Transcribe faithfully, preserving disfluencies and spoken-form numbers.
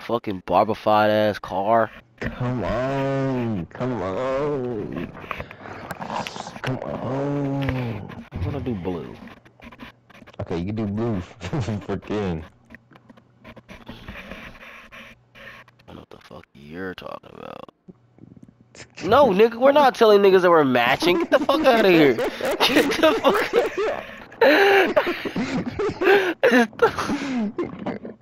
fucking barbified ass car. Come on, come on, come on. I'm gonna do blue. Okay, you can do blue for ten. I don't know what the fuck you're talking about. No, nigga, we're not telling niggas that we're matching. Get the fuck out of here. Get the fuck.